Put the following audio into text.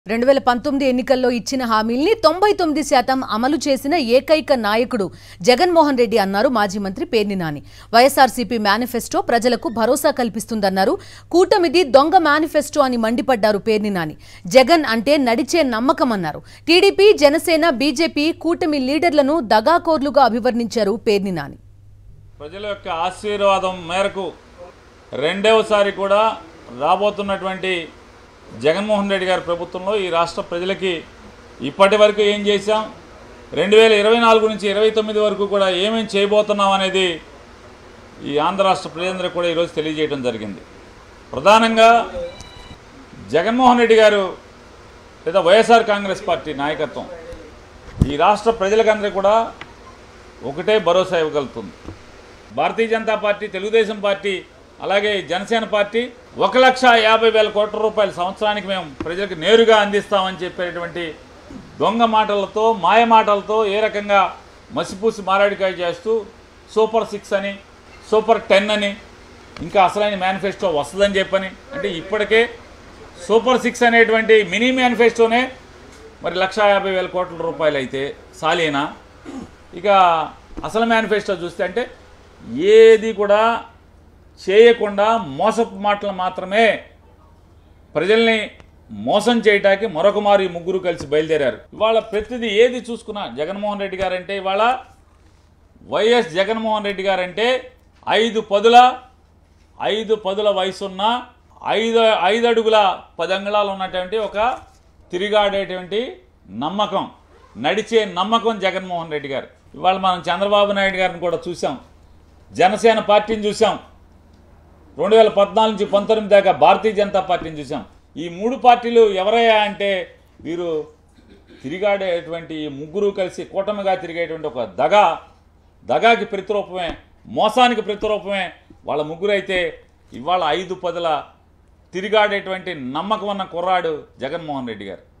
2019 ఎన్నికల్లో ఇచ్చిన హామీల్ని 99% అమలు చేసిన ఏకైక నాయకుడు జగన్మోహన్ రెడ్డి అన్నారు మాజీ మంత్రి పేర్ని నాని. వైఎస్ఆర్సీపీ మేనిఫెస్టో ప్రజలకు భరోసా కల్పిస్తుందన్నారు. కూటమిది దొంగ మేనిఫెస్టో అని మండిపడ్డారు పేర్ని నాని. జగన్ అంటే నడిచే నమ్మకం అన్నారు. టీడీపీ, జనసేన, బీజేపీ కూటమి లీడర్లను దగాకోర్లుగా అభివర్ణించారు పేర్ని నాని. ప్రజల యొక్క ఆశీర్వాదం మేరకు రెండవసారి కూడా రాబోతున్నటువంటి జగన్మోహన్ రెడ్డి గారి ప్రభుత్వంలో ఈ రాష్ట్ర ప్రజలకి ఇప్పటి వరకు ఏం చేశాం, 2024 నుంచి 29 వరకు కూడా ఏమేం చేయబోతున్నాం అనేది ఈ ఆంధ్ర రాష్ట్ర ప్రజలందరికీ కూడా ఈరోజు తెలియజేయడం జరిగింది. ప్రధానంగా జగన్మోహన్ రెడ్డి గారు లేదా వైఎస్ఆర్ కాంగ్రెస్ పార్టీ నాయకత్వం ఈ రాష్ట్ర ప్రజలకందరికీ కూడా ఒకటే భరోసా ఇవ్వగలుగుతుంది. భారతీయ జనతా పార్టీ, తెలుగుదేశం పార్టీ, అలాగే జనసేన పార్టీ 1,50,000 కోట్ల రూపాయల సంవత్సరానికి మేము ప్రజలకు నేరుగా అందిస్తామని చెప్పేటువంటి దొంగ మాటలతో, మాయ మాటలతో ఏ రకంగా మసిపూసి మారాడికాయ చేస్తూ సూపర్ 6 అని, సూపర్ 10 అని, ఇంకా అసలైన మేనిఫెస్టో వస్తుందని చెప్పని, అంటే ఇప్పటికే సూపర్ 6 అనేటువంటి మినీ మేనిఫెస్టోనే మరి 1,50,000 కోట్ల రూపాయలు అయితే సాలేనా? ఇక అసలు మేనిఫెస్టో చూస్తే అంటే ఏది కూడా చేయకుండా మోసపు మాటలు మాత్రమే ప్రజల్ని మోసం చేయటానికి మరొక మారు ఈ ముగ్గురు కలిసి బయలుదేరారు. ఇవాళ ప్రతిదీ ఏది చూసుకున్నా జగన్మోహన్ రెడ్డి గారంటే, ఇవాళ వైఎస్ జగన్మోహన్ రెడ్డి గారంటే 5 పదుల వయసున్న 5 అడుగుల 10 అంగుళాలు ఉన్నటువంటి ఒక తిరిగాడేటువంటి నమ్మకం, నడిచే నమ్మకం జగన్మోహన్ రెడ్డి గారు. ఇవాళ మనం చంద్రబాబు నాయుడు గారిని కూడా చూసాం, జనసేన పార్టీని చూసాం, 2014 నుంచి 19 దాకా భారతీయ జనతా పార్టీని చూసాం. ఈ 3 పార్టీలు ఎవరయ్యా అంటే వీరు తిరిగాడేటువంటి ఈ ముగ్గురు కలిసి కూటమిగా తిరిగేటువంటి ఒక దగాకి ప్రతిరూపమే, మోసానికి ప్రతిరూపమే వాళ్ళ ముగ్గురు. అయితే ఇవాళ 5 పదుల తిరిగాడేటువంటి నమ్మకం ఉన్న కుర్రాడు జగన్మోహన్ రెడ్డి గారు.